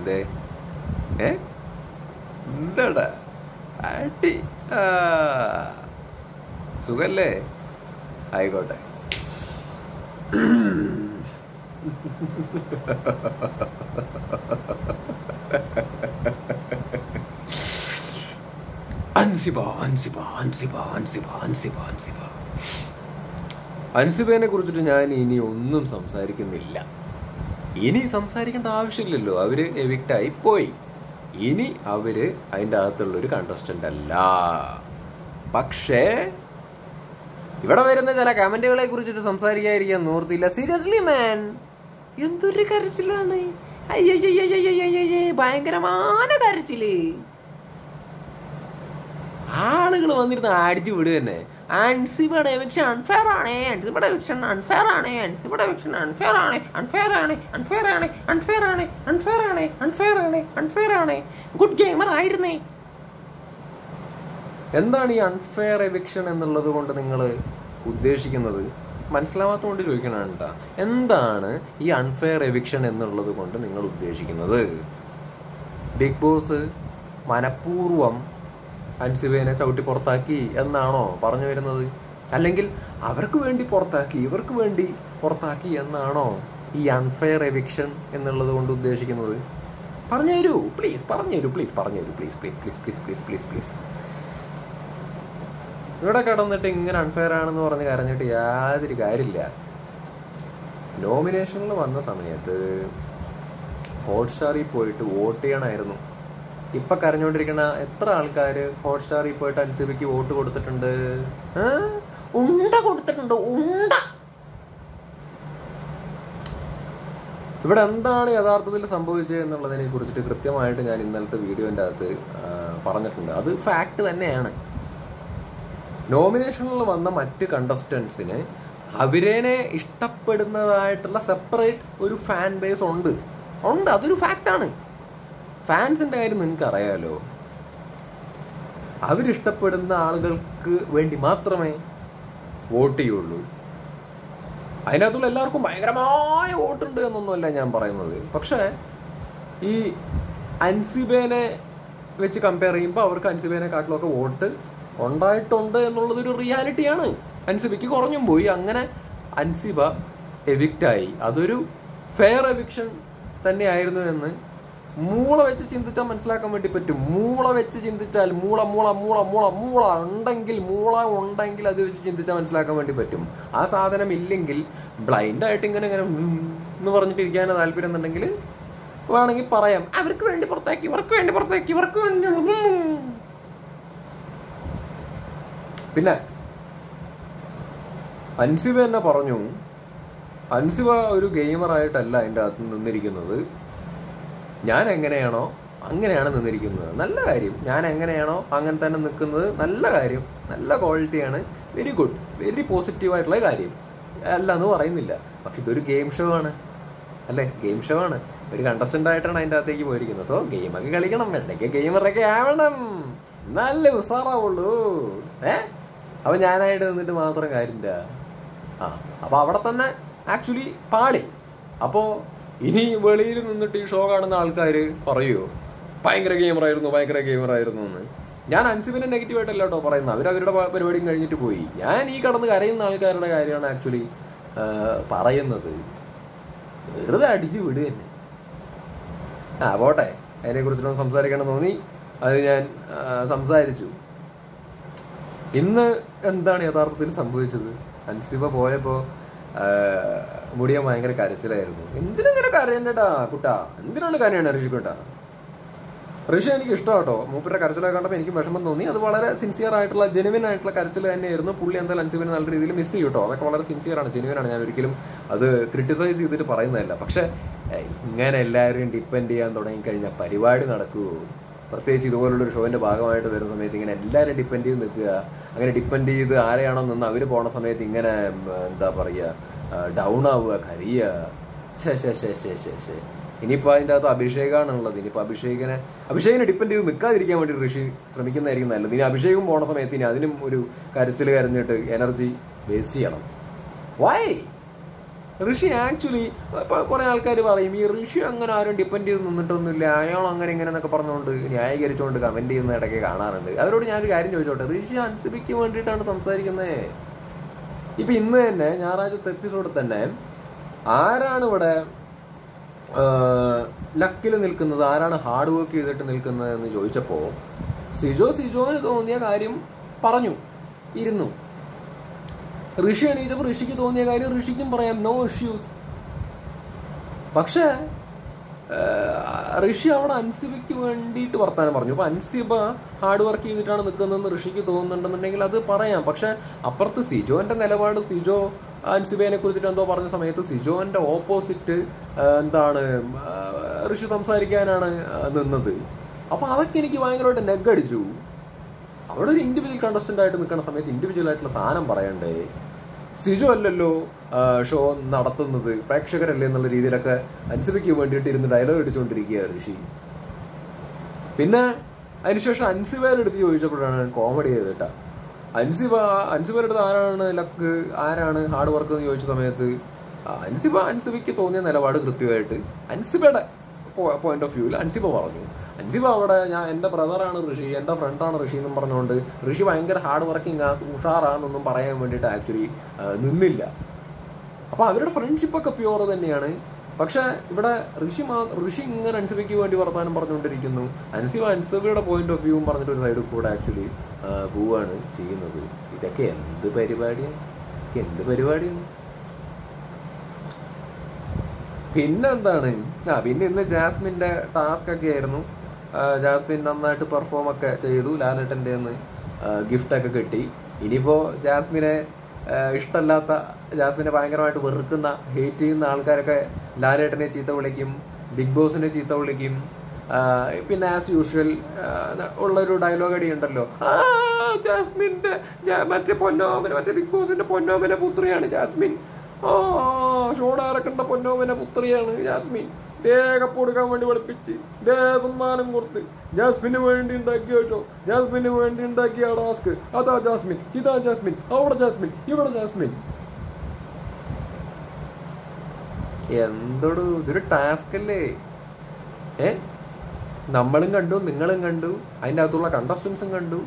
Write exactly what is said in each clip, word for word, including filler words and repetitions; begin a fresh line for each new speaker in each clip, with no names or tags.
എന്തേ ഏ എന്താടാ ആട്ടി സുഖല്ലേ? ആയിക്കോട്ടെ. അൻസിബ അൻസിബ അൻസിബ അൻസിബ അൻസിബ അൻസിബ അൻസിബേനെ കുറിച്ചിട്ട് ഞാൻ ഇനി ഒന്നും സംസാരിക്കുന്നില്ല. ഇനി സംസാരിക്കേണ്ട ആവശ്യമില്ലല്ലോ. അവര് എവിക്റ്റായി പോയി. ഇനി അവര് അതിൻ്റെ അകത്തുള്ളൊരു കണ്ടസ്റ്റന്റ് അല്ല. പക്ഷേ ഇവിടെ വരുന്ന ചില കമന്റുകളെ കുറിച്ചിട്ട് സംസാരിക്കാതിരിക്കാൻ നിവൃത്തിയില്ല. സീരിയസ്ലി മാൻ, എന്തൊരു കരച്ചിലാണ്! അയ്യയ്യയ്യയ്യയ്യയ്യേ, ഭയങ്കരமான കരച്ചില്. ആളുകൾ വന്നിരുന്ന് അടിച്ചു വിടുക തന്നെ. അൻസിബയുടെ എവിക്ഷൻ അൺഫെയർ ആണ്, അൻസിബയുടെ എവിക്ഷൻ അൺഫെയർ ആണ്, അൻസിബയുടെ എവിക്ഷൻ അൺഫെയർ ആണ്, അൺഫെയർ ആണ്, അൺഫെയർ ആണ്, അൺഫെയർ ആണ്, അൺഫെയർ ആണ്, അൺഫെയർ ആണ്, അൺഫെയർ ആണ്. ഗുഡ് ഗെയിമർ ആയിരുന്നേ. എന്താണ് ഈ അൺഫെയർ എവിക്ഷൻ എന്നുള്ളത് കൊണ്ട് നിങ്ങൾ ഉദ്ദേശിക്കുന്നത്? മനസ്സിലാവാത്തതുകൊണ്ട് ചോദിക്കണം കേട്ടോ. എന്താണ് ഈ അൺഫെയർ എവിക്ഷൻ എന്നുള്ളത് കൊണ്ട് നിങ്ങൾ ഉദ്ദേശിക്കുന്നത്? ബിഗ് ബോസ് മനഃപൂർവം അൻസിബേനെ ചവിട്ടി പുറത്താക്കി എന്നാണോ പറഞ്ഞു വരുന്നത്? അല്ലെങ്കിൽ അവർക്ക് വേണ്ടി പുറത്താക്കി, ഇവർക്ക് വേണ്ടി പുറത്താക്കി എന്നാണോ ഈ അൺഫെയർ എവിക്ഷൻ എന്നുള്ളത് കൊണ്ട് ഉദ്ദേശിക്കുന്നത്? പറഞ്ഞു തരൂ പ്ലീസ്, പറഞ്ഞു തരൂ പ്ലീസ്, പറഞ്ഞു തരൂ please please please please please please please. ഇവിടെ കിടന്നിട്ട് ഇങ്ങനെ അൺഫെയർ ആണെന്ന് പറഞ്ഞ് കരഞ്ഞിട്ട് യാതൊരു കാര്യമില്ല. നോമിനേഷനിൽ വന്ന സമയത്ത് ഹോട്ട്സ്റ്റാറിൽ പോയിട്ട് വോട്ട് ചെയ്യണമായിരുന്നു. ഇപ്പൊ കരഞ്ഞോണ്ടിരിക്കണ എത്ര ആൾക്കാർ ഹോട്ട്സ്റ്റാറിൽ പോയിട്ട് അൻസിബയ്ക്ക് വോട്ട് കൊടുത്തിട്ടുണ്ട്? ഉണ്ട കൊടുത്തിട്ടുണ്ട്, ഉണ്ട. ഇവിടെ എന്താണ് യഥാർത്ഥത്തിൽ സംഭവിച്ചത് എന്നുള്ളതിനെ കുറിച്ചിട്ട് കൃത്യമായിട്ട് ഞാൻ ഇന്നലത്തെ വീഡിയോൻ്റെ അകത്ത് പറഞ്ഞിട്ടുണ്ട്. അത് ഫാക്ട് തന്നെയാണ്. നോമിനേഷനിൽ വന്ന മറ്റ് കണ്ടസ്റ്റൻസിന് അവരേനെ ഇഷ്ടപ്പെടുന്നതായിട്ടുള്ള സെപ്പറേറ്റ് ഒരു ഫാൻ ബേസ് ഉണ്ട് ഉണ്ട് അതൊരു ഫാക്റ്റാണ്. ഫാൻസിൻ്റെ കാര്യം നിങ്ങൾക്ക് അറിയാലോ. അവരിഷ്ടപ്പെടുന്ന ആളുകൾക്ക് വേണ്ടി മാത്രമേ വോട്ട് ചെയ്യുള്ളൂ. അതിനകത്തുള്ള എല്ലാവർക്കും ഭയങ്കരമായ വോട്ടുണ്ട് എന്നൊന്നുമല്ല ഞാൻ പറയുന്നത്. പക്ഷേ ഈ അൻസിബേനെ വെച്ച് കമ്പയർ ചെയ്യുമ്പോൾ അവർക്ക് അൻസിബേനെക്കാട്ടിലൊക്കെ വോട്ട് ഉണ്ടായിട്ടുണ്ട് എന്നുള്ളതൊരു റിയാലിറ്റിയാണ്. അൻസിബയ്ക്ക് കുറഞ്ഞും പോയി. അങ്ങനെ അൻസിബ എവിക്റ്റായി. അതൊരു ഫെയർ എവിക്ഷൻ തന്നെയായിരുന്നു എന്ന് മൂള വെച്ച് ചിന്തിച്ചാൽ മനസ്സിലാക്കാൻ വേണ്ടി പറ്റും. മൂള വെച്ച് ചിന്തിച്ചാൽ മൂള മൂള മൂള മൂള മൂള ഉണ്ടെങ്കിൽ മൂള ഉണ്ടെങ്കിൽ അത് വെച്ച് ചിന്തിച്ചാൽ മനസ്സിലാക്കാൻ വേണ്ടി പറ്റും. ആ സാധനം ഇല്ലെങ്കിൽ ബ്ലൈൻഡായിട്ട് ഇങ്ങനെ ഇങ്ങനെ എന്ന് പറഞ്ഞിട്ട് ഇരിക്കാൻ താല്പര്യം എന്നുണ്ടെങ്കിൽ വേണമെങ്കിൽ പറയാം, അവർക്ക് വേണ്ടി പുറത്താക്കി, ഇവർക്ക് വേണ്ടി പുറത്താക്കി, ഇവർക്ക് വേണ്ടി. പിന്നെ അൻസിബ തന്നെ പറഞ്ഞു, അൻസിബ ഒരു ഗെയിമറായിട്ടല്ല അതിൻ്റെ അകത്ത് നിന്നിരിക്കുന്നത്. ഞാൻ എങ്ങനെയാണോ അങ്ങനെയാണ് നിന്നിരിക്കുന്നത്. നല്ല കാര്യം. ഞാൻ എങ്ങനെയാണോ അങ്ങനെ തന്നെ നിൽക്കുന്നത്. നല്ല കാര്യം, നല്ല ക്വാളിറ്റിയാണ്. വെരി ഗുഡ്, വെരി പോസിറ്റീവായിട്ടുള്ള കാര്യം അല്ല എന്ന് പറയുന്നില്ല. പക്ഷെ ഇതൊരു ഗെയിം ഷോ ആണ് അല്ലേ? ഗെയിം ഷോ ആണ്. ഒരു കണ്ടസ്റ്റൻ്റ് ആയിട്ടാണ് അതിൻ്റെ അകത്തേക്ക് പോയിരിക്കുന്നത്. സോ ഗെയിമൊക്കെ കളിക്കണം, വേണ്ടൊക്കെ ഗെയിമറൊക്കെ ആവണം, നല്ല ഉസാറാവുള്ളൂ. ഏ അപ്പം ഞാനായിട്ട് നിന്നിട്ട് മാത്രം കാര്യമില്ല. ആ അപ്പോൾ അവിടെ തന്നെ ആക്ച്വലി പാടി. അപ്പോൾ ഇനി വെളിയിൽ നിന്നിട്ട് ഈ ഷോ കാണുന്ന ആൾക്കാർ പറയുമോ ഭയങ്കര ഗെയിമറായിരുന്നു, ഭയങ്കര ഗെയിമറായിരുന്നു എന്ന്? ഞാൻ അൻസിബിനെ നെഗറ്റീവായിട്ടല്ല കേട്ടോ പറയുന്നത്. അവരവരുടെ പരിപാടിയും കഴിഞ്ഞിട്ട് പോയി. ഞാൻ ഈ കടന്ന് കരയുന്ന ആൾക്കാരുടെ കാര്യമാണ് ആക്ച്വലി പറയുന്നത്. വെറുതെ അടിച്ചു വിടുക തന്നെ. ആ പോട്ടെ, അതിനെക്കുറിച്ചിട്ടൊന്നും സംസാരിക്കണം തോന്നി, അത് ഞാൻ സംസാരിച്ചു. ഇന്ന് എന്താണ് യഥാർത്ഥത്തിൽ സംഭവിച്ചത്? അൻസിബ പോയപ്പോൾ മുടിയാൻ ഭയങ്കര കരച്ചിലായിരുന്നു. എന്തിനങ്ങനെ കരയണ്ടടാ കുട്ടാ, എന്തിനാണ് കരയണ്ട ഋഷിക്കുട്ടാ? ഋഷി എനിക്ക് ഇഷ്ടം കേട്ടോ. മൂപ്പരുടെ കരച്ചിലൊക്കെ കണ്ടപ്പോൾ എനിക്ക് വിഷമം തോന്നി. അത് വളരെ സിൻസിയർ ആയിട്ടുള്ള ജെനുവിൻ ആയിട്ടുള്ള കരച്ചിൽ തന്നെയായിരുന്നു. പുള്ളി എന്തായാലും അൻസിബിനെ നല്ല രീതിയിൽ മിസ് ചെയ്യും കേട്ടോ. അതൊക്കെ വളരെ സിൻസിയറാണ്, ജെനുവിനാണ്. ഞാൻ ഒരിക്കലും അത് ക്രിട്ടിസൈസ് ചെയ്തിട്ട് പറയുന്നതല്ല. പക്ഷെ ഇങ്ങനെ എല്ലാവരെയും ഡിപ്പെൻഡ് ചെയ്യാൻ തുടങ്ങിക്കഴിഞ്ഞാൽ പരിപാടി നടക്കുമോ? പ്രത്യേകിച്ച് ഇതുപോലുള്ളൊരു ഷോൻ്റെ ഭാഗമായിട്ട് വരുന്ന സമയത്ത് ഇങ്ങനെ എല്ലാവരും ഡിപ്പെൻഡ് ചെയ്ത് നിൽക്കുക. അങ്ങനെ ഡിപ്പെൻഡ് ചെയ്ത് ആരെയാണോ നിന്ന് അവർ പോണ സമയത്ത് ഇങ്ങനെ എന്താ പറയുക, ഡൗൺ ആവുക, കരയുക. ശേ ശേ ശേ ശേ ശേ ശേ ഇനിയിപ്പോൾ അതിൻ്റെ അകത്ത് അഭിഷേകമാണുള്ളത്. ഇനിയിപ്പോൾ അഭിഷേകിനെ അഭിഷേകിനെ ഡിപ്പെൻഡ് ചെയ്ത് നിൽക്കാതിരിക്കാൻ വേണ്ടി ഋഷി ശ്രമിക്കുന്നതായിരിക്കും നല്ലത്. ഇനി അഭിഷേകം പോണ സമയത്ത് ഇനി അതിനും ഒരു കരച്ചിൽ കരഞ്ഞിട്ട് എനർജി വേസ്റ്റ് ചെയ്യണം. വൈ ഋഷി ആക്ച്വലി ഇപ്പോൾ കുറേ ആൾക്കാർ പറയും ഈ ഋഷി അങ്ങനെ ആരും ഡിപ്പെൻഡ് ചെയ്ത് നിന്നിട്ടൊന്നുമില്ല, അയാൾ അങ്ങനെ ഇങ്ങനെ എന്നൊക്കെ പറഞ്ഞുകൊണ്ട് ന്യായീകരിച്ചുകൊണ്ട് കമൻറ്റ് ചെയ്യുന്ന ഇടയ്ക്ക് കാണാറുണ്ട്. അവരോട് ഞാനൊരു കാര്യം ചോദിച്ചോട്ടെ, ഋഷി അൻസിബയ്ക്ക് വേണ്ടിയിട്ടാണ് സംസാരിക്കുന്നത്. ഇപ്പം ഇന്ന് തന്നെ ഞായറാഴ്ചത്തെ എപ്പിസോഡിൽ തന്നെ ആരാണ് ഇവിടെ ലക്കിൽ നിൽക്കുന്നത്, ആരാണ് ഹാർഡ് വർക്ക് ചെയ്തിട്ട് നിൽക്കുന്നത് എന്ന് ചോദിച്ചപ്പോൾ സിജോ സിജോന് തോന്നിയ കാര്യം പറഞ്ഞു ഇരുന്നു. ഋഷി എണീച്ചപ്പോൾ ഋഷിക്ക് തോന്നിയ കാര്യം ഋഷിക്കും പറയാം, നോ ഇഷ്യൂസ്. പക്ഷേ ഋഷി അവിടെ അൻസിബയ്ക്ക് വേണ്ടിയിട്ട് വർത്താനം പറഞ്ഞു. അപ്പോൾ അൻസിബ ഹാർഡ് വർക്ക് ചെയ്തിട്ടാണ് നിൽക്കുന്നതെന്ന് ഋഷിക്ക് തോന്നുന്നുണ്ടെന്നുണ്ടെങ്കിൽ അത് പറയാം. പക്ഷെ അപ്പുറത്ത് സിജോന്റെ നിലപാട്, സിജോ അൻസിബയെ കുറിച്ചിട്ട് എന്തോ പറഞ്ഞ സമയത്ത് സിജോന്റെ ഓപ്പോസിറ്റ് എന്താണ് ഋഷി സംസാരിക്കാനാണ് നിന്നത്. അപ്പോൾ അതൊക്കെ എനിക്ക് ഭയങ്കരമായിട്ട് നെഗടിച്ചു. അവിടെ ഒരു ഇൻഡിവിജ്വൽ കണ്ടസ്റ്റന്റ് ആയിട്ട് നിൽക്കുന്ന സമയത്ത് ഇൻഡിവിജ്വൽ ആയിട്ടുള്ള സാധനം പറയണ്ടേ? സിജോ അല്ലല്ലോ ഷോ നടത്തുന്നത്, പ്രേക്ഷകരല്ലേ എന്നുള്ള രീതിയിലൊക്കെ അൻസിബയ്ക്ക് വേണ്ടിയിട്ട് ഇരുന്ന് ഡയലോഗ് അടിച്ചുകൊണ്ടിരിക്കുകയാണ് ഋഷി. പിന്നെ അതിനുശേഷം അൻസിബയുടെ അടുത്ത് ചോദിച്ചപ്പോഴാണ് കോമഡി ചെയ്തിട്ടാ. അൻസിബ അൻസിബയുടെ അടുത്ത് ആരാണ് ലക്ക്, ആരാണ് ഹാർഡ് വർക്ക് എന്ന് ചോദിച്ച സമയത്ത് അൻസിബ അൻസിബയ്ക്ക് തോന്നിയ നിലപാട് കൃത്യമായിട്ട് അൻസിബയുടെ പോയിന്റ് ഓഫ് വ്യൂവിൽ അൻസിബ പറഞ്ഞു. അൻസിബ അവിടെ ഞാൻ എൻ്റെ ബ്രദറാണ് ഋഷി, എൻ്റെ ഫ്രണ്ടാണ് ഋഷി എന്നും പറഞ്ഞുകൊണ്ട് ഋഷി ഭയങ്കര ഹാർഡ് വർക്കിംഗ് ആ ഉഷാറാന്നൊന്നും പറയാൻ വേണ്ടിയിട്ട് ആക്ച്വലി നിന്നില്ല. അപ്പോൾ അവരുടെ ഫ്രണ്ട്ഷിപ്പൊക്കെ പ്യുവർ തന്നെയാണ്. പക്ഷെ ഇവിടെ ഋഷി മാ ഋഷി ഇങ്ങനെ അൻസിബയ്ക്ക് വേണ്ടി വർത്താനം പറഞ്ഞുകൊണ്ടിരിക്കുന്നു. അൻസിബ അൻസിബയുടെ പോയിന്റ് ഓഫ് വ്യൂവും പറഞ്ഞിട്ട് ഒരു സൈഡിൽ കൂടെ ആക്ച്വലി പോവാണ് ചെയ്യുന്നത്. ഇതൊക്കെ എന്ത് പരിപാടിയാണ്, എന്ത് പരിപാടിയാണ്? പിന്നെന്താണ്, ആ പിന്നെ ഇന്ന് ജാസ്മിൻ്റെ ടാസ്ക് ഒക്കെ ആയിരുന്നു. ജാസ്മിൻ നന്നായിട്ട് പെർഫോം ഒക്കെ ചെയ്തു. ലാലേട്ടൻ്റെ നിന്ന് ഗിഫ്റ്റൊക്കെ കിട്ടി. ഇനിയിപ്പോൾ ജാസ്മിനെ ഇഷ്ടമല്ലാത്ത, ജാസ്മിനെ ഭയങ്കരമായിട്ട് വെറുക്കുന്ന, ഹേറ്റ് ചെയ്യുന്ന ആൾക്കാരൊക്കെ ലാലേട്ടനെ ചീത്ത വിളിക്കും, ബിഗ് ബോസിനെ ചീത്ത വിളിക്കും. പിന്നെ ആസ് യൂഷ്വൽ ഉള്ളൊരു ഡയലോഗ് അടി ഉണ്ടല്ലോ, ജാസ്മിൻ്റെ മറ്റേ പൊന്നോമന, മറ്റേ ബിഗ് ബോസിൻ്റെ പൊന്നോമന പുത്രിയാണ് ജാസ്മിൻ, ആ ഷോടാരക്കണ്ട പൊന്നോമന പുത്രിയാണ് ജാസ്മിൻ, ദേ കപ്പ് കൊടുക്കാൻ വേണ്ടി പഠിപ്പിച്ച് ദേ സമ്മാനം കൊടുത്ത് ജാസ്മിന് വേണ്ടി ഉണ്ടാക്കിയ ഷോ, ജാസ്മിന് വേണ്ടി ഉണ്ടാക്കിയ ടാസ്ക്, അതാ ജാസ്മിൻ, ഇതാ ജാസ്മിൻ, അവിടെ ജാസ്മിൻ, ഇവിടെ ജാസ്മിൻ. എന്തോടു ഇതൊരു ടാസ്ക് അല്ലേ? ഏ നമ്മളും കണ്ടു, നിങ്ങളും കണ്ടു, അതിൻ്റെ അകത്തുള്ള കണ്ടസ്റ്റൻസും കണ്ടു.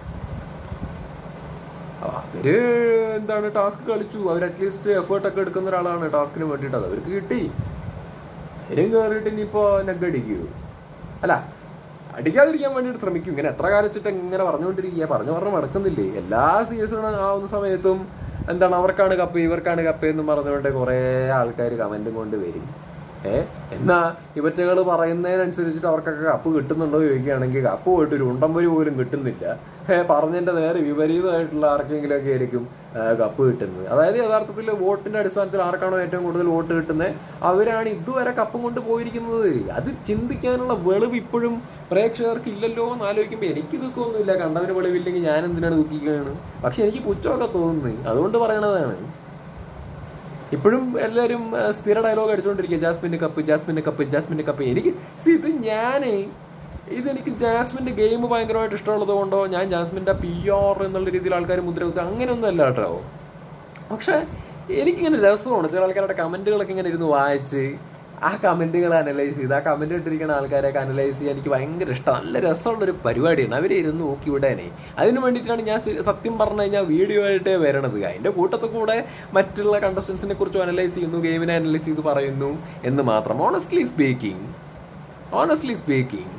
അവര് എന്താണ് ടാസ്ക് കളിച്ചു, അവർ അറ്റ്ലീസ്റ്റ് എഫേർട്ടൊക്കെ എടുക്കുന്ന ഒരാളാണ് ടാസ്കിന് വേണ്ടിയിട്ട്, അത് അവർക്ക് കിട്ടി. അവരും കയറിയിട്ട് ഇനിയിപ്പോൾ നെഗടിക്കൂ, അല്ല അടിക്കാതിരിക്കാൻ വേണ്ടിയിട്ട് ശ്രമിക്കും. ഇങ്ങനെ എത്ര കാലച്ചിട്ട് ഇങ്ങനെ പറഞ്ഞുകൊണ്ടിരിക്കുക, പറഞ്ഞു പറഞ്ഞ് മടക്കുന്നില്ലേ? എല്ലാ സീസണും ആവുന്ന സമയത്തും എന്താണ് അവർക്കാണ് കപ്പ്, ഇവർക്കാണ് കപ്പ് എന്ന് പറഞ്ഞുകൊണ്ട് കുറേ ആൾക്കാർ കമൻറ്റും കൊണ്ട് വരും. ഏഹ് എന്നാ ഇവറ്റകൾ പറയുന്നതിനനുസരിച്ചിട്ട് അവർക്കൊക്കെ കപ്പ് കിട്ടുന്നുണ്ടോ ചോദിക്കുകയാണെങ്കിൽ കപ്പ് പോയിട്ട് ഒരു ഉണ്ടംപൊരി പോലും കിട്ടുന്നില്ല. ഏഹ് പറഞ്ഞതിൻ്റെ നേരെ വിപരീതമായിട്ടുള്ള ആർക്കെങ്കിലുമൊക്കെ ആയിരിക്കും കപ്പ് കിട്ടുന്നത്. അതായത് യഥാർത്ഥത്തിൽ വോട്ടിൻ്റെ അടിസ്ഥാനത്തിൽ ആർക്കാണോ ഏറ്റവും കൂടുതൽ വോട്ട് കിട്ടുന്നത് അവരാണ് ഇതുവരെ കപ്പും കൊണ്ട് പോയിരിക്കുന്നത്. അത് ചിന്തിക്കാനുള്ള വെളിവ് ഇപ്പോഴും പ്രേക്ഷകർക്ക് ഇല്ലല്ലോ എന്ന് ആലോചിക്കുമ്പോൾ എനിക്ക് ദുഃഖമൊന്നുമില്ല. കണ്ടവന് വെളിവില്ലെങ്കിൽ ഞാൻ എന്തിനാണ് ദുഃഖിക്കുകയാണ്? പക്ഷെ എനിക്ക് പുച്ഛമൊക്കെ തോന്നുന്നു, അതുകൊണ്ട് പറയണതാണ്. ഇപ്പോഴും എല്ലാവരും സ്ഥിര ഡയലോഗ് അടിച്ചുകൊണ്ടിരിക്കുക, ജാസ്മിൻ്റെ കപ്പ്, ജാസ്മിൻ്റെ കപ്പ്, ജാസ്മിൻ്റെ കപ്പ്. എനിക്ക് ഇത് ഞാൻ ഇതെനിക്ക് ജാസ്മിൻ്റെ ഗെയിം ഭയങ്കരമായിട്ട് ഇഷ്ടമുള്ളത് കൊണ്ടോ ഞാൻ ജാസ്മിൻ്റെ പി ആർ എന്നുള്ള രീതിയിൽ ആൾക്കാർ മുദ്ര വെക്കുക അങ്ങനെയൊന്നും അല്ല കേട്ടോ. പക്ഷെ എനിക്കിങ്ങനെ രസമാണ് ചില ആൾക്കാരുടെ കമൻറ്റുകളൊക്കെ ഇങ്ങനെ ഇരുന്ന് വായിച്ച് ആ കമൻറ്റുകൾ അനലൈസ് ചെയ്ത് ആ കമൻറ്റ് ഇട്ടിരിക്കുന്ന ആൾക്കാരെയൊക്കെ അനലൈസ് ചെയ്യാൻ എനിക്ക് ഭയങ്കര ഇഷ്ടം. നല്ല രസമുള്ളൊരു പരിപാടിയാണ്. അവരെ ഇരുന്ന് നോക്കി വിടാനേ. അതിന് വേണ്ടിയിട്ടാണ് ഞാൻ സത്യം പറഞ്ഞു കഴിഞ്ഞാൽ വീഡിയോ ആയിട്ടേ വരണത്. അതിൻ്റെ കൂട്ടത്തിൽ കൂടെ മറ്റുള്ള കണ്ടസ്റ്റൻസിനെ കുറിച്ചും അനലൈസ് ചെയ്യുന്നു, ഗെയിമിനെ അനലൈസ് ചെയ്ത് പറയുന്നു എന്ന് മാത്രം. ഓണസ്റ്റ്ലി സ്പീക്കിംഗ് ഓണസ്റ്റ്ലി സ്പീക്കിംഗ്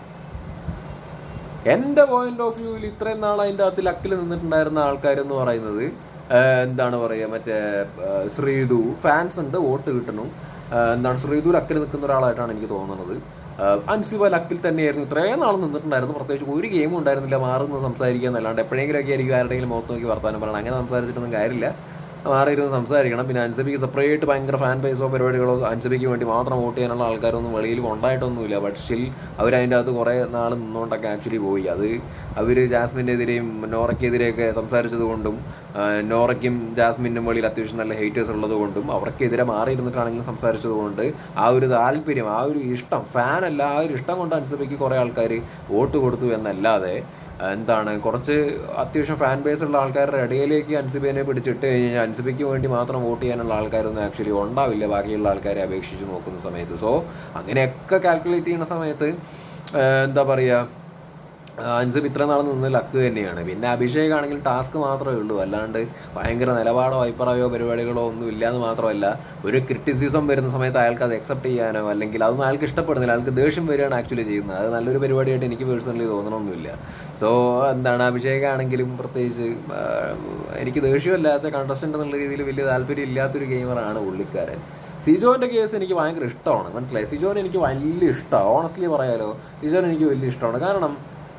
എൻ്റെ പോയിന്റ് ഓഫ് വ്യൂവിൽ ഇത്രയും നാൾ അതിൻ്റെ അകത്ത് ലക്കിൽ നിന്നിട്ടുണ്ടായിരുന്ന ആൾക്കാരെന്ന് പറയുന്നത് എന്താണ് പറയുക, മറ്റേ ശ്രീതു ഫാൻസ് ഉണ്ട്, വോട്ട് കിട്ടണം, എന്താണ് ശ്രീതു ലക്കിൽ നിൽക്കുന്ന ഒരാളായിട്ടാണ് എനിക്ക് തോന്നുന്നത്. അൻസിബ ലക്കിൽ തന്നെയായിരുന്നു ഇത്രയും നാൾ നിന്നിട്ടുണ്ടായിരുന്നു. പ്രത്യേകിച്ച് ഒരു ഗെയിമും ഉണ്ടായിരുന്നില്ല, മാറുന്നത് സംസാരിക്കുക എന്നല്ലാണ്ട് എപ്പോഴെങ്കിലൊക്കെ ആയിരിക്കും ആരുടെയെങ്കിലും മുഖത്ത് നോക്കി വർത്താനം പറയണം. അങ്ങനെ സംസാരിച്ചിട്ടൊന്നും കാര്യമില്ല, മാറിയിരുന്ന് സംസാരിക്കണം. പിന്നെ അൻസിബയ്ക്ക് സെപ്പറേറ്റ് ഭയങ്കര ഫാൻ ബേസോ പരിപാടികളോ അൻസിബയ്ക്ക് വേണ്ടി മാത്രം വോട്ട് ചെയ്യാനുള്ള ആൾക്കാരൊന്നും വെളിയിൽ ഉണ്ടായിട്ടൊന്നുമില്ല. ബട്ട് സ്റ്റിൽ അവരതിൻ്റെ അകത്ത് കുറേ നാൾ നിന്നുകൊണ്ടൊക്കെ ആക്ച്വലി പോയി. അത് അവർ ജാസ്മിനെതിരെയും നോറയ്ക്കെതിരെയൊക്കെ സംസാരിച്ചത് കൊണ്ടും നോറയ്ക്കും ജാസ്മിനും വെളിയിൽ അത്യാവശ്യം നല്ല ഹേറ്റേഴ്സ് ഉള്ളത് കൊണ്ടും അവർക്കെതിരെ മാറിയിരുന്നിട്ടാണെങ്കിലും സംസാരിച്ചത് കൊണ്ട് ആ ഒരു താല്പര്യം, ആ ഒരു ഇഷ്ടം, ഫാനല്ല, ആ ഒരു ഇഷ്ടം കൊണ്ട് അൻസിബയ്ക്ക് കുറേ ആൾക്കാർ വോട്ട് കൊടുത്തു എന്നല്ലാതെ എന്താണ് കുറച്ച് അത്യാവശ്യം ഫാൻ ബേസ് ഉള്ള ആൾക്കാരുടെ ഇടയിലേക്ക് അൻസിബേനെ പിടിച്ചിട്ട് കഴിഞ്ഞാൽ അൻസിബയ്ക്ക് വേണ്ടി മാത്രം വോട്ട് ചെയ്യാനുള്ള ആൾക്കാരൊന്നും ആക്ച്വലി ഉണ്ടാവില്ല ബാക്കിയുള്ള ആൾക്കാരെ അപേക്ഷിച്ച് നോക്കുന്ന സമയത്ത്. സോ അങ്ങനെയൊക്കെ കാൽക്കുലേറ്റ് ചെയ്യുന്ന സമയത്ത് എന്താ പറയുക, അൻസിബ് ഇത്ര നാൾ നിന്ന് ലക്ക് തന്നെയാണ്. പിന്നെ അഭിഷേക് ആണെങ്കിൽ ടാസ്ക് മാത്രമേ ഉള്ളൂ, അല്ലാണ്ട് ഭയങ്കര നിലപാടോ അഭിപ്രായമോ പരിപാടികളോ ഒന്നും ഇല്ലാന്ന് മാത്രമല്ല, ഒരു ക്രിറ്റിസിസം വരുന്ന സമയത്ത് അയാൾക്ക് അത് അക്സെപ്റ്റ് ചെയ്യാനോ അല്ലെങ്കിൽ അതൊന്നും അയാൾക്ക് ഇഷ്ടപ്പെടുന്നില്ല, അയാൾക്ക് ദേഷ്യം വരികയാണ് ആക്ച്വലി ചെയ്യുന്നത്. അത് നല്ലൊരു പരിപാടിയായിട്ട് എനിക്ക് പേഴ്സണലി തോന്നണമൊന്നുമില്ല. സോ എന്താണ്, അഭിഷേക് ആണെങ്കിലും പ്രത്യേകിച്ച് എനിക്ക് ദേഷ്യമല്ല, ആസ് എ കണ്ടസ്റ്റൻ്റ് എന്നുള്ള രീതിയിൽ വലിയ താല്പര്യം ഇല്ലാത്തൊരു ഗെയിമറാണ് പുള്ളിക്കാരൻ. സിജോൻ്റെ കേസ് എനിക്ക് ഭയങ്കര ഇഷ്ടമാണ്, മനസ്സിലായി. സിജോനെ എനിക്ക് വലിയ ഇഷ്ടമാണ്, ഓണസ്റ്റ്ലി പറയാലോ. സിജോനെ എനിക്ക് വലിയ ഇഷ്ടമാണ്. കാരണം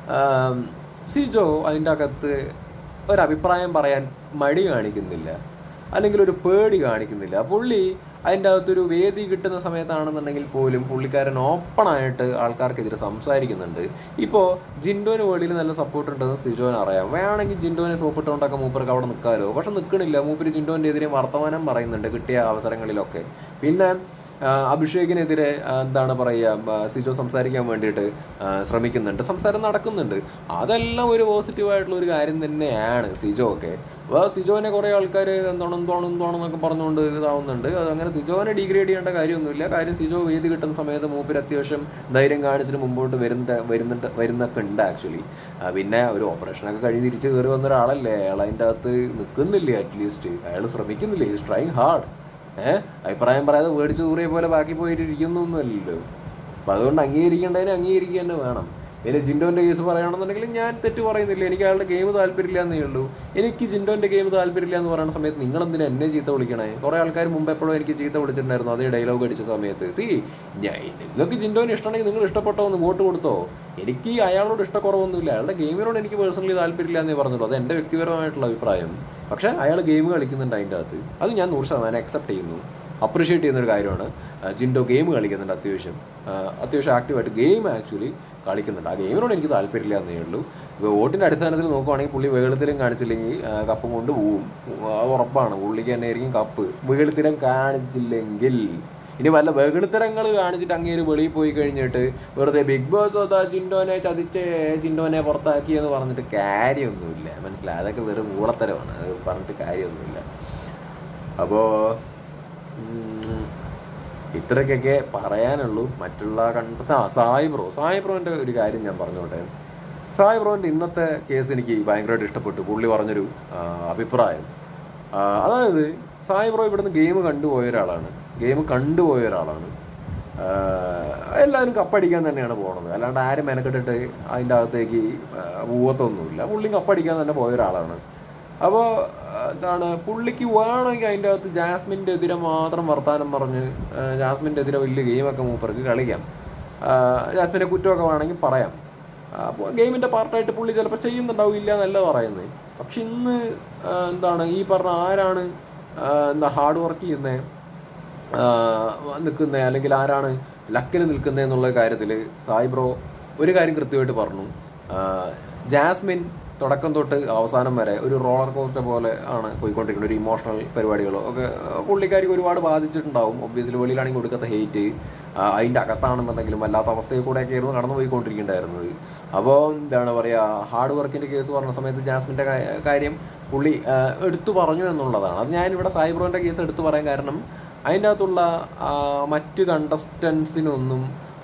സിജോ അതിൻ്റെ അകത്ത് ഒരഭിപ്രായം പറയാൻ മടി കാണിക്കുന്നില്ല, അല്ലെങ്കിൽ ഒരു പേടി കാണിക്കുന്നില്ല. പുള്ളി അതിൻ്റെ അകത്തൊരു വേദി കിട്ടുന്ന സമയത്താണെന്നുണ്ടെങ്കിൽ പോലും പുള്ളിക്കാരൻ ഓപ്പണായിട്ട് ആൾക്കാർക്കെതിരെ സംസാരിക്കുന്നുണ്ട്. ഇപ്പോൾ ജിൻഡോന് വേളിയിൽ നല്ല സപ്പോർട്ട് ഉണ്ടെന്ന് സിജോന് അറിയാം. വേണമെങ്കിൽ ജിൻഡോനെ സോപ്പിട്ടുകൊണ്ടൊക്കെ മൂപ്പർക്ക് അവിടെ നിൽക്കാമല്ലോ. പക്ഷെ നിൽക്കണില്ല, മൂപ്പര് ജിൻഡോൻ്റെ എതിരെ വർത്തമാനം പറയുന്നുണ്ട് കിട്ടിയ അവസരങ്ങളിലൊക്കെ. പിന്നെ അഭിഷേകിനെതിരെ എന്താണ് പറയുക, സിജോ സംസാരിക്കാൻ വേണ്ടിയിട്ട് ശ്രമിക്കുന്നുണ്ട്, സംസാരം നടക്കുന്നുണ്ട്. അതെല്ലാം ഒരു പോസിറ്റീവായിട്ടുള്ള ഒരു കാര്യം തന്നെയാണ് സിജോ ഒക്കെ. അപ്പോൾ സിജോനെ കുറേ ആൾക്കാർ എന്താണ് എന്തോണം എന്തോണമെന്നൊക്കെ പറഞ്ഞുകൊണ്ട് ഇതാവുന്നുണ്ട്. അതങ്ങനെ സിജോനെ ഡിഗ്രേഡ് ചെയ്യേണ്ട കാര്യമൊന്നുമില്ല. കാര്യം സിജോ വേദി കിട്ടുന്ന സമയത്ത് മൂപ്പര് അത്യാവശ്യം ധൈര്യം കാണിച്ചിട്ട് മുമ്പോട്ട് വരുന്ന വരുന്നുണ്ട് വരുന്നൊക്കെ ഉണ്ട് ആക്ച്വലി. പിന്നെ ഒരു ഓപ്പറേഷനൊക്കെ കഴിഞ്ഞ് തിരിച്ച് കയറി വന്ന ഒരാളല്ലേ, അയാൾ അതിൻ്റെ അകത്ത് നിൽക്കുന്നില്ലേ, അറ്റ്ലീസ്റ്റ് അയാൾ ശ്രമിക്കുന്നില്ലേ, ഈസ് ട്രൈങ് ഹാർഡ്. ഏഹ് അഭിപ്രായം പറയാതെ മേടിച്ച് ദൂരെ പോലെ ബാക്കി പോയിട്ട് ഇരിക്കുന്നൊന്നുമല്ലല്ലോ. അപ്പം അതുകൊണ്ട് അംഗീകരിക്കേണ്ടതിന് അംഗീകരിക്കുക തന്നെ വേണം. പിന്നെ ജിൻഡോൻ്റെ കേസ് പറയുകയാണെന്നുണ്ടെങ്കിൽ ഞാൻ തെറ്റ് പറയുന്നില്ല, എനിക്ക് അയാളുടെ ഗെയിം താല്പര്യമില്ല എന്നേ ഉള്ളൂ. എനിക്ക് ജിൻഡോൻ്റെ ഗെയിം താല്പര്യമില്ല എന്ന് പറയുന്ന സമയത്ത് നിങ്ങളെന്തിനാ എന്നെ ചീത്ത വിളിക്കണേ? കുറേ ആൾക്കാർ മുമ്പ് എപ്പോഴും എനിക്ക് ചീത്ത വിളിച്ചിട്ടുണ്ടായിരുന്നു അതേ ഡയലോഗ് അടിച്ച സമയത്ത്. സി ഞാൻ നിങ്ങൾക്ക് ജിൻഡോനെ ഇഷ്ടമാണെങ്കിൽ നിങ്ങൾ ഇഷ്ടപ്പെട്ടോ ഒന്ന് വോട്ട് കൊടുത്തോ. എനിക്ക് അയാളോട് ഇഷ്ടക്കുറവൊന്നുമില്ല, അയാളുടെ ഗെയിമിനോട് എനിക്ക് പേഴ്സണലി താല്പര്യമില്ല എന്നേ പറഞ്ഞുള്ളൂ. അത് എൻ്റെ വ്യക്തിപരമായിട്ടുള്ള അഭിപ്രായം. പക്ഷേ അയാൾ ഗെയിം കളിക്കുന്നുണ്ട് അതിൻ്റെ അകത്ത്, അത് ഞാൻ നൂറ് ശതമാനം അക്സെപ്റ്റ് ചെയ്യുന്നു, അപ്രീഷിയേറ്റ് ചെയ്യുന്നൊരു കാര്യമാണ്. ജിൻഡോ ഗെയിം കളിക്കുന്നുണ്ട്, അത്യാവശ്യം അത്യാവശ്യം ആക്റ്റീവായിട്ട് ഗെയിം ആക്ച്വലി കളിക്കുന്നുണ്ട്. ആ ഗെയിമിനോട് എനിക്ക് താല്പര്യമില്ല എന്നേ ഉള്ളൂ. ഇപ്പോൾ വോട്ടിൻ്റെ അടിസ്ഥാനത്തിൽ നോക്കുവാണെങ്കിൽ പുള്ളി വേഗത്തിലും കാണിച്ചില്ലെങ്കിൽ കപ്പും കൊണ്ട് പോവും, അത് ഉറപ്പാണ്. പുള്ളിക്ക് തന്നെ ആയിരിക്കും കപ്പ്. വേഗത്തിലും കാണിച്ചില്ലെങ്കിൽ ഇനി വല്ല വെകുളിത്തരങ്ങൾ കാണിച്ചിട്ട് അങ്ങേര് വെളിയിൽ പോയി കഴിഞ്ഞിട്ട് വെറുതെ ബിഗ് ബോസ് അതാ ജിൻഡോനെ ചതിച്ച് ജിൻഡോനെ പുറത്താക്കി എന്ന് പറഞ്ഞിട്ട് കാര്യമൊന്നുമില്ല, മനസ്സിലായി. അതൊക്കെ വെറും ഊളത്തരമാണ്, അത് പറഞ്ഞിട്ട് കാര്യമൊന്നുമില്ല. അപ്പോൾ ഇത്രയ്ക്കൊക്കെ പറയാനുള്ളൂ. മറ്റുള്ള കണ്ട സായി ബ്രോ സായി ബ്രോൻ്റെ ഒരു കാര്യം ഞാൻ പറഞ്ഞോട്ടെ. സായി ബ്രോൻ്റെ ഇന്നത്തെ കേസ് എനിക്ക് ഭയങ്കരമായിട്ട് ഇഷ്ടപ്പെട്ടു. പുള്ളി പറഞ്ഞൊരു അഭിപ്രായം, അതായത് സായി ബ്രോ ഇവിടുന്ന് ഗെയിം കണ്ടുപോയ ഒരാളാണ് ഗെയിം കണ്ടുപോയ ഒരാളാണ് എല്ലാവരും കപ്പടിക്കാൻ തന്നെയാണ് പോകുന്നത്, അല്ലാണ്ട് ആരും മെനക്കെട്ടിട്ട് അതിൻ്റെ അകത്തേക്ക് പൂവത്തൊന്നുമില്ല. പുള്ളി കപ്പടിക്കാൻ തന്നെ പോയ ഒരാളാണ്. അപ്പോൾ എന്താണ്, പുള്ളിക്ക് വേണമെങ്കിൽ അതിൻ്റെ അകത്ത് ജാസ്മിൻ്റെ എതിരെ മാത്രം വർത്താനം പറഞ്ഞ് ജാസ്മിൻ്റെ എതിരെ വലിയ ഗെയിമൊക്കെ മൂപ്പർക്ക് കളിക്കാം, ജാസ്മിൻ്റെ കുറ്റമൊക്കെ വേണമെങ്കിൽ പറയാം. അപ്പോൾ ഗെയിമിൻ്റെ പാർട്ടായിട്ട് പുള്ളി ചിലപ്പോൾ ചെയ്യുന്നുണ്ടാവില്ല എന്നല്ല പറയുന്നത്. പക്ഷെ ഇന്ന് എന്താണ് ഈ പറഞ്ഞ ആരാണ് എന്താ ഹാർഡ് വർക്ക് ചെയ്യുന്നത് നിൽക്കുന്നത്, അല്ലെങ്കിൽ ആരാണ് ലക്കിന് നിൽക്കുന്നത് എന്നുള്ള കാര്യത്തിൽ സായി ബ്രോ ഒരു കാര്യം കൃത്യമായിട്ട് പറഞ്ഞു. ജാസ്മിൻ തുടക്കം തൊട്ട് അവസാനം വരെ ഒരു റോളർ കോസ്റ്റർ പോലെ ആണ് പോയിക്കൊണ്ടിരിക്കുന്നത്. ഒരു ഇമോഷണൽ പരിപാടികളോ ഒക്കെ പുള്ളിക്കാർക്ക് ഒരുപാട് ബാധിച്ചിട്ടുണ്ടാവും. ഒബ്വിയസ്ലി വെളിയിലാണെങ്കിൽ കൊടുക്കാത്ത ഹെയ്റ്റ് അതിൻ്റെ അകത്താണെന്നുണ്ടെങ്കിലും വല്ലാത്ത അവസ്ഥയിൽ കൂടെയൊക്കെ ആയിരുന്നു കടന്നു പോയിക്കൊണ്ടിരിക്കേണ്ടായിരുന്നത്. അപ്പോൾ എന്താണ് പറയുക, ഹാർഡ് വർക്കിൻ്റെ കേസ് പറഞ്ഞ സമയത്ത് ജാസ്മിൻ്റെ കാര്യം പുള്ളി എടുത്തു പറഞ്ഞു എന്നുള്ളതാണ്. അത് ഞാനിവിടെ സായി ബ്രോൻ്റെ കേസ് എടുത്തു പറയാൻ കാരണം അതിൻ്റെ അകത്തുള്ള മറ്റ് കണ്ടസ്റ്റൻസിനൊന്നും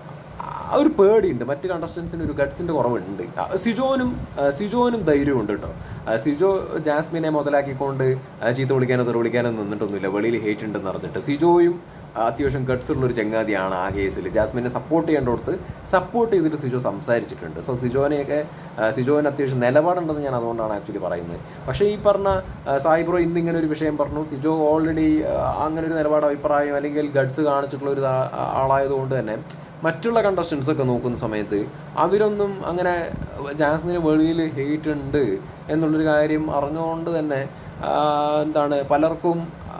ഒരു പേടിയുണ്ട്, മറ്റ് കണ്ടസ്റ്റൻസിന് ഒരു ഗട്ട്സിൻ്റെ കുറവുണ്ട്. സിജോനും സിജോനും ധൈര്യമുണ്ട് കേട്ടോ. സിജോ ജാസ്മിനെ മുതലാക്കിക്കൊണ്ട് ചീത്ത വിളിക്കാനോ തെറി വിളിക്കാനോ നിന്നിട്ടൊന്നുമില്ല, വെളിയിൽ ഹേറ്റ് ഉണ്ടെന്ന് പറഞ്ഞിട്ട്. സിജോയും അത്യാവശ്യം ഗട്ട്സ് ഉള്ളൊരു ചങ്ങാതിയാണ് ആ കേസിൽ. ജാസ്മിനെ സപ്പോർട്ട് ചെയ്യേണ്ടടുത്ത് സപ്പോർട്ട് ചെയ്തിട്ട് സിജോ സംസാരിച്ചിട്ടുണ്ട്. സോ സിജോനെയൊക്കെ സിജോന് അത്യാവശ്യം നിലപാടുണ്ടെന്ന് ഞാൻ അതുകൊണ്ടാണ് ആക്ച്വലി പറയുന്നത്. പക്ഷേ ഈ പറഞ്ഞ സായി ബ്രോ ഇന്ന് ഇങ്ങനെ ഒരു വിഷയം പറഞ്ഞു. സിജോ ഓൾറെഡി അങ്ങനെ ഒരു നിലപാട് അഭിപ്രായം അല്ലെങ്കിൽ ഗട്ട്സ് കാണിച്ചിട്ടുള്ള ഒരു ആളായതുകൊണ്ട് തന്നെ മറ്റുള്ള കണ്ടസ്റ്റൻസൊക്കെ നോക്കുന്ന സമയത്ത് അവരൊന്നും അങ്ങനെ ജാസ്മിന് വെളിയിൽ ഹെയ്റ്റ് ഉണ്ട് എന്നുള്ളൊരു കാര്യം അറിഞ്ഞുകൊണ്ട് തന്നെ എന്താണ് പലർക്കും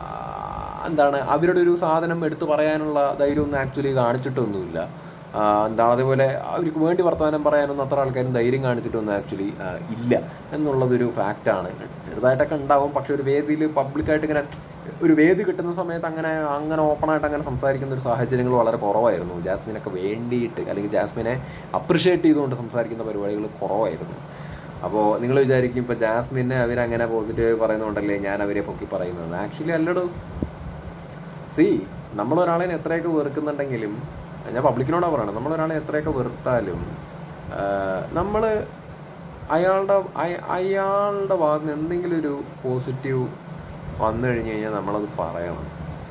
എന്താണ് അവരുടെ ഒരു സാധനം എടുത്തു പറയാനുള്ള ധൈര്യമൊന്നും ആക്ച്വലി കാണിച്ചിട്ടൊന്നുമില്ല. എന്താണ് അതേപോലെ അവർക്ക് വേണ്ടി വർത്തമാനം പറയാനൊന്നും അത്ര ആൾക്കാരും ധൈര്യം കാണിച്ചിട്ടൊന്നും ആക്ച്വലി ഇല്ല എന്നുള്ളതൊരു ഫാക്റ്റാണ്. ചെറുതായിട്ടൊക്കെ ഉണ്ടാവും, പക്ഷെ ഒരു വേദിയിൽ പബ്ലിക്കായിട്ട് ഇങ്ങനെ ഒരു വേദി കിട്ടുന്ന സമയത്ത് അങ്ങനെ അങ്ങനെ ഓപ്പണായിട്ട് അങ്ങനെ സംസാരിക്കുന്ന ഒരു സാഹചര്യങ്ങൾ വളരെ കുറവായിരുന്നു. ജാസ്മിനൊക്കെ വേണ്ടിയിട്ട് അല്ലെങ്കിൽ ജാസ്മിനെ അപ്രിഷ്യേറ്റ് ചെയ്തുകൊണ്ട് സംസാരിക്കുന്ന പരിപാടികൾ കുറവായിരുന്നു. അപ്പോൾ നിങ്ങൾ വിചാരിക്കും ഇപ്പോൾ ജാസ്മിനെ അവരങ്ങനെ പോസിറ്റീവ് പറയുന്നുണ്ടല്ലേ ഞാൻ അവരെ പൊക്കി പറയുന്നത്. ആക്ച്വലി അല്ലടോ. സി നമ്മളൊരാളെ എത്രയൊക്കെ വെറുക്കുന്നുണ്ടെങ്കിലും, ഞാൻ പബ്ലിക്കിനോടാണ് പറയണം, നമ്മളൊരാളെ എത്രയൊക്കെ വെറുത്താലും നമ്മൾ അയാളുടെ അയാളുടെ ഭാഗത്ത് നിന്ന് എന്തെങ്കിലും ഒരു പോസിറ്റീവ് വന്നു കഴിഞ്ഞ് കഴിഞ്ഞാൽ നമ്മളത് പറയണം.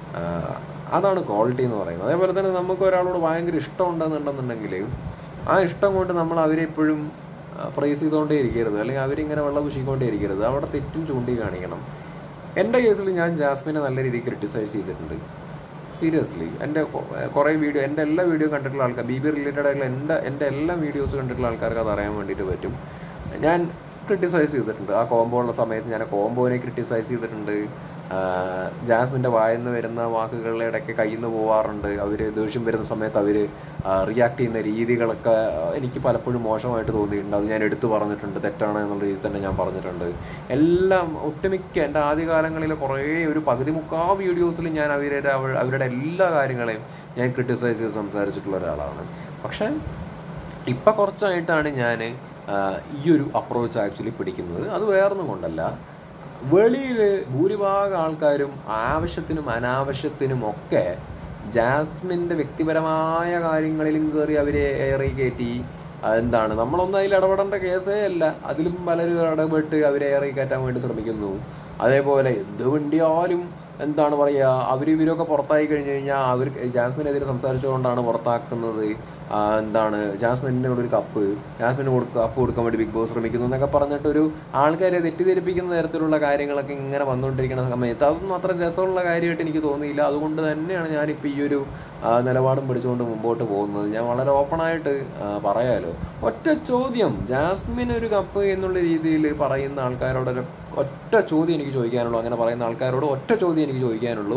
അതാണ് ക്വാളിറ്റി എന്ന് പറയുന്നത്. അതേപോലെ തന്നെ നമുക്ക് ഒരാളോട് ഭയങ്കര ഇഷ്ടം ഉണ്ടെന്നുണ്ടെന്നുണ്ടെങ്കിൽ ആ ഇഷ്ടം കൊണ്ട് നമ്മൾ അവരെ എപ്പോഴും പ്രൈസ് ചെയ്തുകൊണ്ടേ ഇരിക്കരുത്, അല്ലെങ്കിൽ അവരിങ്ങനെ വെള്ളം പൂശിക്കൊണ്ടേ ഇരിക്കരുത്. അവിടെ തെറ്റും ചൂണ്ടി കാണിക്കണം. എൻ്റെ കേസിൽ ഞാൻ ജാസ്മിനെ നല്ല രീതിയിൽ ക്രിട്ടിസൈസ് ചെയ്തിട്ടുണ്ട്. സീരിയസ്ലി എൻ്റെ കുറേ വീഡിയോ, എൻ്റെ എല്ലാ വീഡിയോ കണ്ടിട്ടുള്ള ആൾക്കാർ, ബി ബി റിലേറ്റഡ് ആയിട്ടുള്ള എൻ്റെ എൻ്റെ എല്ലാ വീഡിയോസ് കണ്ടിട്ടുള്ള ആൾക്കാർക്ക് അത് അറിയാൻ വേണ്ടിയിട്ട് പറ്റും. ഞാൻ ക്രിട്ടിസൈസ് ചെയ്തിട്ടുണ്ട്. ആ കോംബോ ഉള്ള സമയത്ത് ഞാൻ കോംബോനെ ക്രിട്ടിസൈസ് ചെയ്തിട്ടുണ്ട്. ജാസ്മിൻ്റെ വായിന്ന് വരുന്ന വാക്കുകളുടെ ഇടയ്ക്ക് കയ്യിൽ നിന്ന് പോവാറുണ്ട്. അവർ ദേഷ്യം വരുന്ന സമയത്ത് അവർ റിയാക്ട് ചെയ്യുന്ന രീതികളൊക്കെ എനിക്ക് പലപ്പോഴും മോശമായിട്ട് തോന്നിയിട്ടുണ്ട്. അത് ഞാൻ എടുത്തു പറഞ്ഞിട്ടുണ്ട്. തെറ്റാണ് എന്നുള്ള രീതിയിൽ തന്നെ ഞാൻ പറഞ്ഞിട്ടുണ്ട്. എല്ലാം ഒട്ടുമിക്ക എൻ്റെ ആദ്യകാലങ്ങളിൽ കുറേ ഒരു പകുതി മുക്കാ വീഡിയോസിൽ ഞാൻ അവരുടെ അവരുടെ എല്ലാ കാര്യങ്ങളെയും ഞാൻ ക്രിട്ടിസൈസ് ചെയ്ത് സംസാരിച്ചിട്ടുള്ള ഒരാളാണ്. പക്ഷേ ഇപ്പം കുറച്ചായിട്ടാണ് ഞാൻ ഈ ഒരു അപ്രോച്ച് ആക്ച്വലി പിടിക്കുന്നത്. അത് വേറൊന്നും കൊണ്ടല്ല, വെളിയിൽ ഭൂരിഭാഗം ആൾക്കാരും ആവശ്യത്തിനും അനാവശ്യത്തിനും ഒക്കെ ജാസ്മിൻ്റെ വ്യക്തിപരമായ കാര്യങ്ങളിലും കയറി അവരെ ഏറി കയറ്റി. എന്താണ്, നമ്മളൊന്നും അതിൽ ഇടപെടേണ്ട കേസേ അല്ല, അതിലും പലരും ഇടപെട്ട് അവരെ ഏറി കയറ്റാൻ വേണ്ടി ശ്രമിക്കുന്നു. അതേപോലെ എന്ത് വേണ്ടിയാലും എന്താണ് പറയുക, അവർ ഇവരൊക്കെ പുറത്തായി കഴിഞ്ഞ് കഴിഞ്ഞാൽ അവർ ജാസ്മിനെതിരെ സംസാരിച്ചുകൊണ്ടാണ് പുറത്താക്കുന്നത്. എന്താണ് ജാസ്മിനോട് ഒരു കപ്പ് ജാസ്മിന് കൊടുക്കുക കപ്പ് കൊടുക്കാൻ വേണ്ടി ബിഗ് ബോസ് ശ്രമിക്കുന്നു എന്നൊക്കെ പറഞ്ഞിട്ടൊരു ആൾക്കാരെ തെറ്റിദ്ധരിപ്പിക്കുന്ന തരത്തിലുള്ള കാര്യങ്ങളൊക്കെ ഇങ്ങനെ വന്നുകൊണ്ടിരിക്കുന്ന സമയത്ത് അതൊന്നും അത്ര രസമുള്ള കാര്യമായിട്ട് എനിക്ക് തോന്നിയില്ല. അതുകൊണ്ട് തന്നെയാണ് ഞാനിപ്പോൾ ഈ ഒരു നിലപാടും പിടിച്ചുകൊണ്ട് മുമ്പോട്ട് പോകുന്നത്. ഞാൻ വളരെ ഓപ്പണായിട്ട് പറയാലോ. ഒറ്റ ചോദ്യം, ജാസ്മിൻ ഒരു കപ്പ് എന്നുള്ള രീതിയിൽ പറയുന്ന ആൾക്കാരോടൊരു ഒറ്റ ചോദ്യം എനിക്ക് ചോദിക്കാനുള്ളൂ. അങ്ങനെ പറയുന്ന ആൾക്കാരോട് ഒറ്റ ചോദ്യം എനിക്ക് ചോദിക്കാനുള്ളൂ.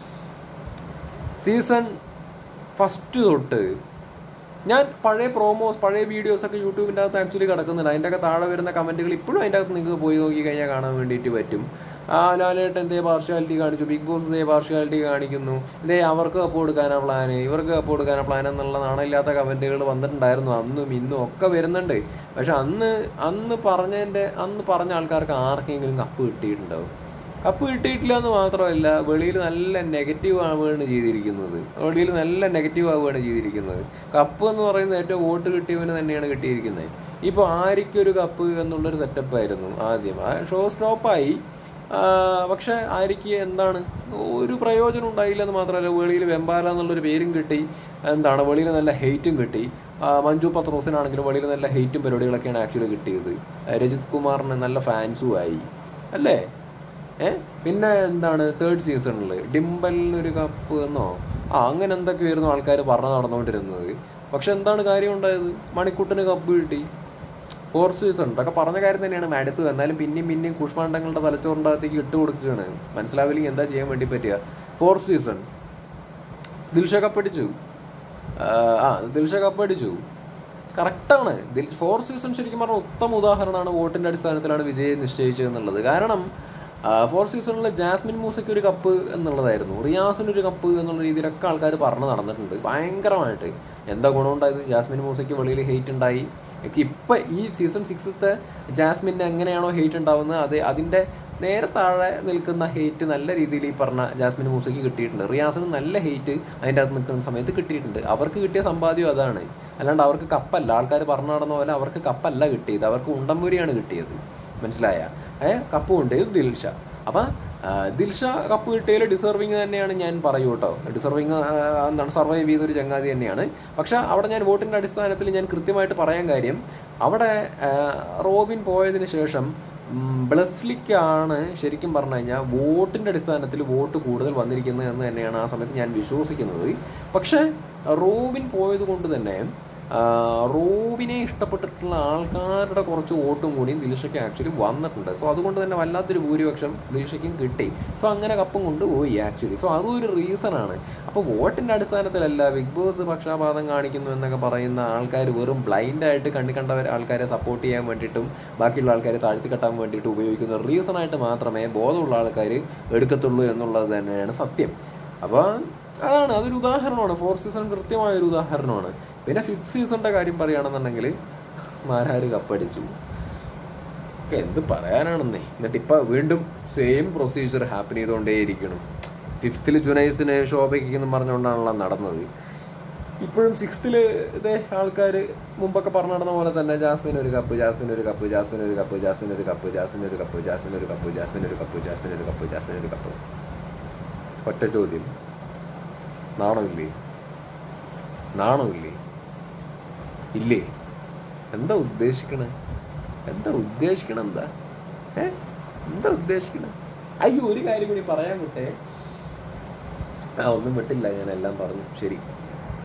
സീസൺ ഫസ്റ്റ് തൊട്ട് ഞാൻ പഴയ പ്രോമോസ് പഴയ വീഡിയോസൊക്കെ യൂട്യൂബിൻ്റെ അകത്ത് ആക്ച്വലി കിടക്കുന്നുണ്ട്. അതിൻ്റെ ഒക്കെ താഴെ വരുന്ന കമൻറ്റുകൾ ഇപ്പോഴും അതിൻ്റെ അകത്ത് നിങ്ങൾക്ക് പോയി നോക്കി കഴിഞ്ഞാൽ കാണാൻ വേണ്ടിയിട്ട് പറ്റും. ആ ലാലേട്ടൻ എന്തേ പാർഷ്യാലിറ്റി കാണിച്ചു, ബിഗ് ബോസ് ഇതേ പാർഷ്യാലിറ്റി കാണിക്കുന്നു, ഇതേ അവർക്ക് കപ്പ് കൊടുക്കാനാണ് പ്ലാന്, ഇവർക്ക് കപ്പ് കൊടുക്കാനാണ് പ്ലാൻ എന്നുള്ള നാണമില്ലാത്ത കമൻറ്റുകൾ വന്നിട്ടുണ്ടായിരുന്നു. അന്നും ഇന്നും ഒക്കെ വരുന്നുണ്ട്. പക്ഷെ അന്ന് അന്ന് പറഞ്ഞതിൻ്റെ അന്ന് പറഞ്ഞ ആൾക്കാർക്ക് ആർക്കെങ്കിലും കപ്പ് കിട്ടിയിട്ടുണ്ടാവും. കപ്പ് കിട്ടിയിട്ടില്ല എന്ന് മാത്രമല്ല, വെളിയിൽ നല്ല നെഗറ്റീവ് ആവുകയാണ് ചെയ്തിരിക്കുന്നത്. വെളിയിൽ നല്ല നെഗറ്റീവ് ആവുകയാണ് ചെയ്തിരിക്കുന്നത്. കപ്പ് എന്ന് പറയുന്നത് ഏറ്റവും വോട്ട് കിട്ടിയവന് തന്നെയാണ് കിട്ടിയിരിക്കുന്നത്. ഇപ്പോൾ ആര്യയ്ക്കൊരു കപ്പ് എന്നുള്ളൊരു സെറ്റപ്പായിരുന്നു ആദ്യം. ആ ഷോ സ്റ്റോപ്പായി. പക്ഷെ ആര്യയ്ക്ക് എന്താണ് ഒരു പ്രയോജനം ഉണ്ടായില്ലെന്ന് മാത്രമല്ല, വെളിയിൽ വെമ്പാല എന്നുള്ളൊരു പേരും കിട്ടി. എന്താണ് വെളിയിൽ നല്ല ഹെയ്റ്റും കിട്ടി. മഞ്ജു പത്രോസിനാണെങ്കിലും വെളിയിൽ നല്ല ഹെയ്റ്റും പരിപാടികളൊക്കെയാണ് ആക്ച്വലി കിട്ടിയത്. രജിത് കുമാറിന് നല്ല ഫാൻസും ആയി അല്ലേ. ഏഹ് പിന്നെ എന്താണ് തേർഡ് സീസണിൽ ഡിംബലിനൊരു കപ്പ് എന്നോ ആ അങ്ങനെ എന്തൊക്കെയായിരുന്നു ആൾക്കാർ പറഞ്ഞു നടന്നുകൊണ്ടിരുന്നത്. പക്ഷെ എന്താണ് കാര്യം ഉണ്ടായത്? മണിക്കുട്ടന് കപ്പ് കിട്ടി. ഫോർത്ത് സീസൺ ഇതൊക്കെ പറഞ്ഞ കാര്യം തന്നെയാണ്. മടുത്ത് എന്നാലും പിന്നെയും പിന്നെയും കുഷ്മാണ്ടങ്ങളുടെ തലച്ചോറിൻ്റെ അകത്തേക്ക് ഇട്ട് കൊടുക്കുകയാണ്. മനസ്സിലാവില്ലെങ്കിൽ എന്താ ചെയ്യാൻ വേണ്ടി പറ്റുക. ഫോർത്ത് സീസൺ ദിൽഷ കപ്പടിച്ചു. ആ ദിൽഷ കപ്പടിച്ചു കറക്റ്റാണ്. ദിൽ ഫോർത്ത് സീസൺ ശരിക്കും പറഞ്ഞാൽ ഉത്തമ ഉദാഹരണമാണ്. വോട്ടിൻ്റെ അടിസ്ഥാനത്തിലാണ് വിജയം നിശ്ചയിച്ചത് എന്നുള്ളത്. കാരണം ഫോർത്ത് സീസണിൽ ജാസ്മിൻ മൂസയ്ക്ക് ഒരു കപ്പ് എന്നുള്ളതായിരുന്നു, റിയാസിനൊരു കപ്പ് എന്നുള്ള രീതിയിലൊക്കെ ആൾക്കാർ പറഞ്ഞു നടന്നിട്ടുണ്ട് ഭയങ്കരമായിട്ട്. എന്താ ഗുണമുണ്ടായത്? ജാസ്മിൻ മൂസയ്ക്ക് വെളിയിൽ ഹെയ്റ്റ് ഉണ്ടായി. ഇപ്പം ഈ സീസൺ സിക്സത്തെ ജാസ്മിന് എങ്ങനെയാണോ ഹെയ്റ്റ് ഉണ്ടാവുന്നത്, അത് അതിൻ്റെ നേരെ താഴെ നിൽക്കുന്ന ഹെയ്റ്റ് നല്ല രീതിയിൽ ഈ പറഞ്ഞ ജാസ്മിൻ മൂസയ്ക്ക് കിട്ടിയിട്ടുണ്ട്. റിയാസിന് നല്ല ഹെയ്റ്റ് അതിൻ്റെ അകത്ത് നിൽക്കുന്ന സമയത്ത് കിട്ടിയിട്ടുണ്ട്. അവർക്ക് കിട്ടിയ സമ്പാദ്യം അതാണ്. അല്ലാണ്ട് അവർക്ക് കപ്പല്ല. ആൾക്കാർ പറഞ്ഞു നടന്ന പോലെ അവർക്ക് കപ്പല്ല കിട്ടിയത്, അവർക്ക് ഉണ്ടമ്പൂരിയാണ് കിട്ടിയത്. മനസ്സിലായ? ഏ കപ്പ് കൊണ്ട് ദിൽഷ. അപ്പം ദിൽഷ കപ്പ് കിട്ടിയതിൽ ഡിസർവിങ് തന്നെയാണ് ഞാൻ പറയൂ കേട്ടോ. ഡിസർവിങ് എന്താണ് സർവൈവ് ചെയ്തൊരു ചങ്ങാതി തന്നെയാണ്. പക്ഷെ അവിടെ ഞാൻ വോട്ടിൻ്റെ അടിസ്ഥാനത്തിൽ ഞാൻ കൃത്യമായിട്ട് പറയാൻ കാര്യം, അവിടെ റോബിൻ പോയതിന് ശേഷം ബ്ലെസ്ലിക്കാണ് ശരിക്കും പറഞ്ഞു കഴിഞ്ഞാൽ വോട്ടിൻ്റെ അടിസ്ഥാനത്തിൽ വോട്ട് കൂടുതൽ വന്നിരിക്കുന്നത് എന്ന് തന്നെയാണ് ആ സമയത്ത് ഞാൻ വിശ്വസിക്കുന്നത്. പക്ഷേ റോബിൻ പോയത് കൊണ്ട് തന്നെ റോബിനെ ഇഷ്ടപ്പെട്ടിട്ടുള്ള ആൾക്കാരുടെ കുറച്ച് വോട്ടും കൂടിയും ദിൽഷയ്ക്ക് ആക്ച്വലി വന്നിട്ടുണ്ട്. സോ അതുകൊണ്ട് തന്നെ വല്ലാത്തൊരു ഭൂരിപക്ഷം ദിൽഷയ്ക്കും കിട്ടി. സോ അങ്ങനെ കപ്പും കൊണ്ടുപോയി ആക്ച്വലി. സോ അതും ഒരു റീസണാണ്. അപ്പോൾ വോട്ടിൻ്റെ അടിസ്ഥാനത്തിലല്ല ബിഗ് ബോസ് പക്ഷാപാതം കാണിക്കുന്നു എന്നൊക്കെ പറയുന്ന ആൾക്കാർ വെറും ബ്ലൈൻഡായിട്ട് കണ്ടു കണ്ട ആൾക്കാരെ സപ്പോർട്ട് ചെയ്യാൻ വേണ്ടിയിട്ടും ബാക്കിയുള്ള ആൾക്കാരെ താഴ്ത്തി കെട്ടാൻ വേണ്ടിയിട്ടും ഉപയോഗിക്കുന്ന റീസണായിട്ട് മാത്രമേ ബോധമുള്ള ആൾക്കാർ എടുക്കത്തുള്ളൂ എന്നുള്ളത് തന്നെയാണ് സത്യം. അപ്പോൾ അതാണ്, അതൊരു ഉദാഹരണമാണ്. ഫോർത്ത് സീസൺ കൃത്യമായൊരു ഉദാഹരണമാണ്. പിന്നെ ഫിഫ്ത്ത് സീസണിൻ്റെ കാര്യം പറയുകയാണെന്നുണ്ടെങ്കിൽ മാരാര് കപ്പടിച്ചു. എന്ത് പറയാനാണെന്നേ. എന്നിട്ട് ഇപ്പം വീണ്ടും സെയിം പ്രൊസീജിയർ ഹാപ്പൻ ചെയ്തുകൊണ്ടേയിരിക്കണം. ഫിഫ്തിൽ ജുനൈസിന് ശോഭയ്ക്ക് എന്ന് പറഞ്ഞുകൊണ്ടാണല്ലോ നടന്നത്. ഇപ്പോഴും സിക്സ്ത്തിൽ ഇതേ ആൾക്കാർ മുമ്പൊക്കെ പറഞ്ഞു നടന്ന പോലെ തന്നെ ജാസ്മിൻ ഒരു കപ്പ്, ജാസ്മിൻ ഒരു കപ്പ്, ജാസ്മിൻ ഒരു കപ്പ്, ജാസ്മിൻ ഒരു കപ്പ്, ജാസ്മിൻ ഒരു കപ്പ്, ജാസ്മിൻ ഒരു കപ്പ്, ജാസ്മിൻ ഒരു കപ്പ്, ജാസ്മിൻ ഒരു കപ്പ്, ജാസ്മിൻ ഒരു കപ്പ്. ഒറ്റ ചോദ്യം, നാണമില്ലേ? നാണമില്ലേ? ഇല്ലേ? എന്താ ഉദ്ദേശിക്കണേ? എന്താ ഉദ്ദേശിക്കണം? എന്താ ഏ എന്താ ഉദ്ദേശിക്കണേ? അയ്യോ, ഒരു കാര്യം കൂടി പറയാൻ വിട്ടേ. ആ ഒന്നും വിട്ടില്ല, ഞാൻ എല്ലാം പറഞ്ഞു. ശരി.